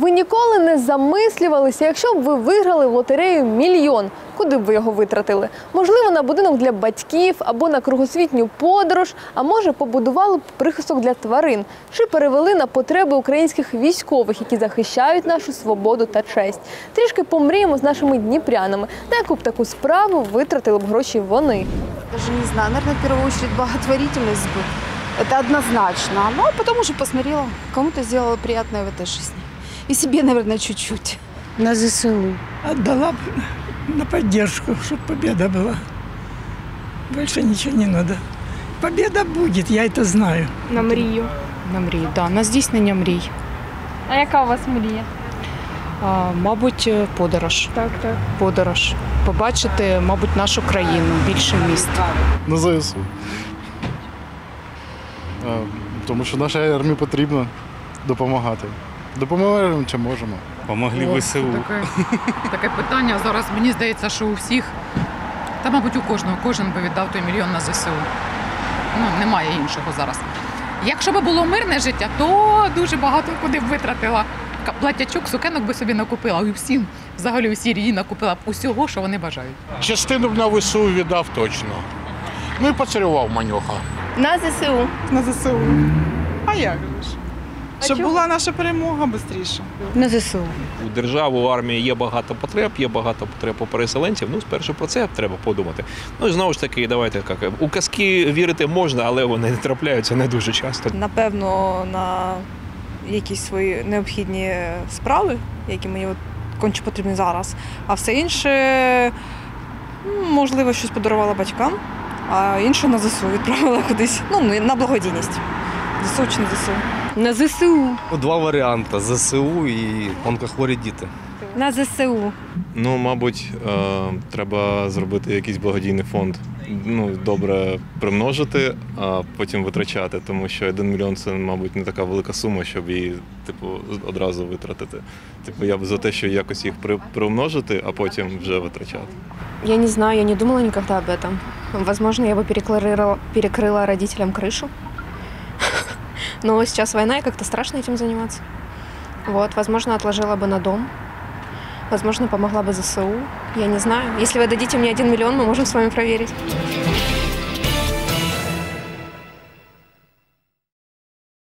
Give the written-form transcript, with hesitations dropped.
Ви ніколи не замислювалися, якщо б ви виграли в лотерею мільйон, куди б ви його витратили? Можливо, на будинок для батьків або на кругосвітню подорож, а може побудували б прихисток для тварин, чи перевели на потреби українських військових, які захищають нашу свободу та честь. Трішки помріємо з нашими дніпрянами, на яку б таку справу витратили б гроші вони. Даже не знаю, наверное, в первую очередь благотворительность бы. Это однозначно. Ну, а потом уже посмотрела, кому-то сделала приятное в этой жизни. И себе, наверное, чуть-чуть. На ЗСУ. Отдала бы на поддержку, чтобы победа была. Больше ничего не надо. Победа будет, я это знаю. На мрію. На мрію, так, на здійснення мрій. А яка у вас мрія? Мабуть, подорож. Так. Подорож. Побачити, мабуть, нашу країну, більше міст. На ЗСУ. Тому що нашій армії потрібно допомагати. Допомагаємо, чим можемо. Помогли ВСУ. Таке питання зараз, мені здається, що у всіх, та, мабуть, у кожного, кожен би віддав той мільйон на ЗСУ. Немає іншого зараз. Якщо б було мирне життя, то дуже багато куди б витратила. Платячок, сукенок би собі накупила, і всім, взагалі усі рії накупила б усього, що вони бажають. Частину б на ВСУ віддав точно. Ну і поцарював маньоха. На ЗСУ. На ЗСУ. А як же ж? Щоб була наша перемога швидше. На ЗСУ. У держави, у армії є багато потреб у переселенців. Ну, спершу про це треба подумати. Ну і знову ж таки, давайте, у казки вірити можна, але вони трапляються не дуже часто. Напевно, на якісь свої необхідні справи, які мені конче потрібні зараз. А все інше, можливо, щось подарувала батькам, а інше на ЗСУ відправила кудись. Ну, на благодійність. ЗСУ чи не ЗСУ? На ЗСУ. Два варіанти – ЗСУ і онкохворі діти. На ЗСУ. Ну, мабуть, треба зробити якийсь благодійний фонд. Ну, добре примножити, а потім витрачати, тому що 1 мільйон – це, мабуть, не така велика сума, щоб її, одразу витратити. Я б за те, що якось їх примножити, а потім вже витрачати. Я не знаю, я не думала никогда об этом. Возможно, я бы перекрыла родителям крышу. Но сейчас война, и как-то страшно этим заниматься. Вот, возможно, отложила бы на дом. Возможно, помогла бы ЗСУ. Я не знаю. Если вы дадите мне 1 миллион, мы можем с вами проверить.